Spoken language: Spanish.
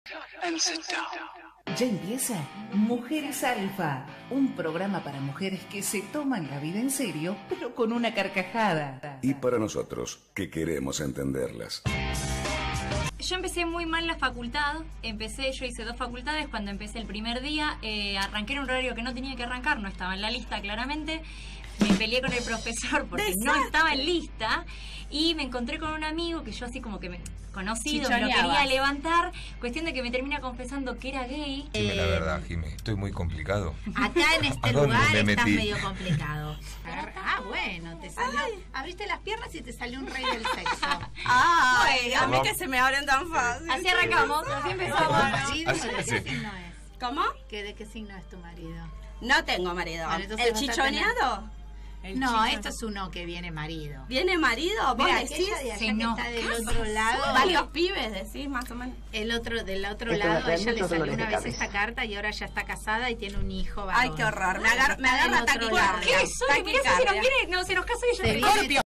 And sit down. Ya empieza Mujeres Alfa, un programa para mujeres que se toman la vida en serio, pero con una carcajada. Y para nosotros, que queremos entenderlas. Yo empecé muy mal la facultad, yo hice 2 facultades. Cuando empecé el primer día, arranqué en un horario que no tenía que arrancar, no estaba en la lista claramente. Me peleé con el profesor porque no estaba en lista y me encontré con un amigo que yo así como que conocido, me lo quería levantar, cuestión de que me termina confesando que era gay. Dime la verdad, Jimé, estoy muy complicado. Acá en este lugar estás medio complicado. Bueno, te salió. Abriste las piernas y te salió un rey del sexo. A mí que se me abren tan fácil. Así arrancamos, así empezamos. ¿De qué signo es? ¿Cómo? ¿De qué signo es tu marido? No tengo marido. Bueno, ¿El chichoneado? No, esto es uno que viene marido. ¿Viene marido? ¿Vos Mira, decís? aquella de allá que está del otro lado. Varios pibes, decís, más o menos. Del otro lado, a ella le salió una vez esta carta y ahora ya está casada y tiene un hijo varón. Ay, qué horror. Me agarra taquicardia. ¿Qué es eso? Mirá, se nos casa ella. Scorpio.